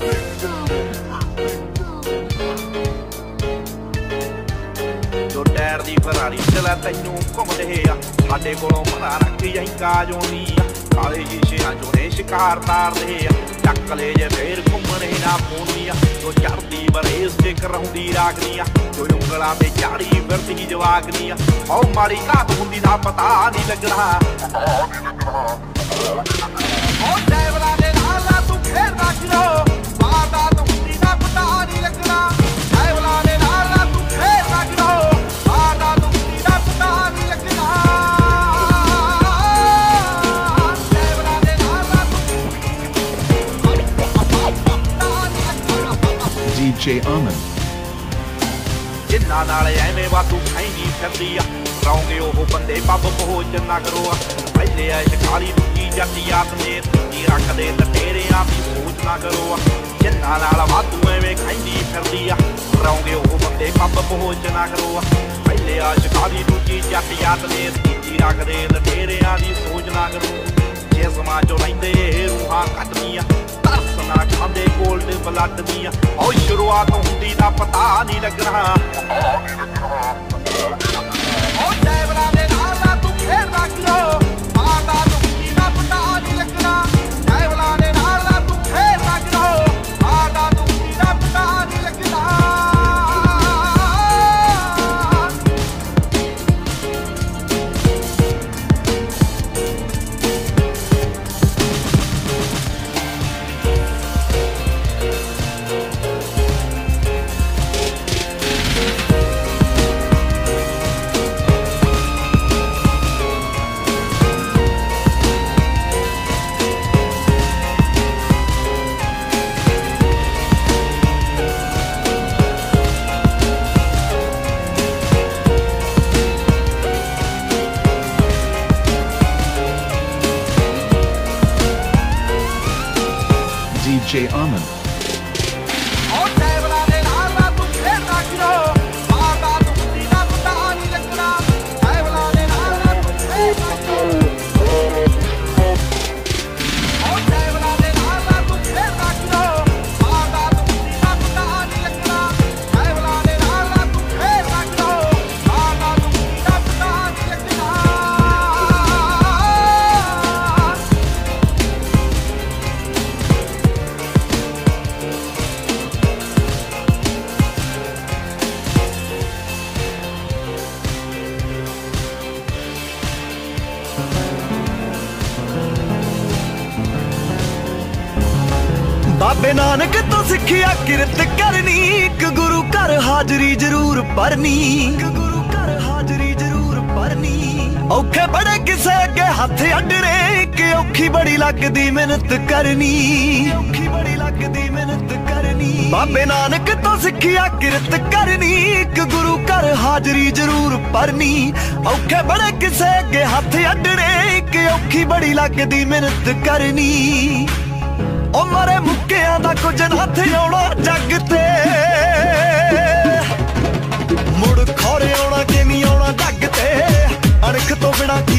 जो टायर दी फरारी चला तैनू घुमदे आ साडे कोलों पता रख जाई काज आउंदी आ काले शीशियां चों ने शिकार तारदे आ चक ले जे फेर घुमणे ना पौंदी आ जो चढ़दी बरेस ते कराउंदी रागनी आ जो ਉਂਗਲਾਂ ते झाड़ी फिरदी जवागनी आ ओ माड़ी घात हुंदी दा पता नहीं लगना ओ ड्राइवरां दे नाल तू फेर रख लो मारदा तू हुंदी दा पता नहीं लगना ड्राइवरां दे नाल तू फेर रख लो मारदा तू हुंदी दा पता नहीं लगना ड्राइवरां दे नाल तू DJ Aman जिन्ना नाल एवें वातू खाईंदी फिरदी आ रौंगे ओह बंदे पब पहुंच ना करो पहले आ शिकारी दूजी जट्टी आदमी नी रखदे ते तेरियां दी सोच ना करो जिन्ना नाल वातू एवें खाईंदी फिरदी आ रौंगे ओह बंदे पब पहुंच ना करो पहले आ शिकारी दूजी जट्टी आदमी नी रखदे ते तेरियां दी सोच ना करो जिस्मां चों लैंदे रूहां कटदियां ना खांदे गोल्ड ब्लड दी ओ शुरुआत हुंदी दा पता नहीं लगना ओ ड्राइवरां दे नाल तू फेर रख लो मारदा तू हुंदी दा पता नहीं लगना ड्राइवरां दे नाल तू फेर रख लो मारदा तू हुंदी दा पता नहीं लगना DJ Aman बाबे नानक तो सिखिया किरत करनी एक गुरु घर हाजरी जरूर भरनी गुरु घर हाजरी जरूर भरनी औखे बड़े किसे अगे हथ अडने कि औखी बड़ी लगदी मेहनत करनी औखी बड़ी लगदी मेहनत करनी बाबे नानक तो सिखिया किरत करनी एक गुरु घर हाजरी जरूर भरनी औखे बड़े किसे अगे हथ अडने कि औखी बड़ी लगदी मेहनत करनी ओ मरे मुक्कियां दा कुछ हथ आउणा जग ते मुड़ खौरे आउणा किवें आउणा जग ते अणख तो बिना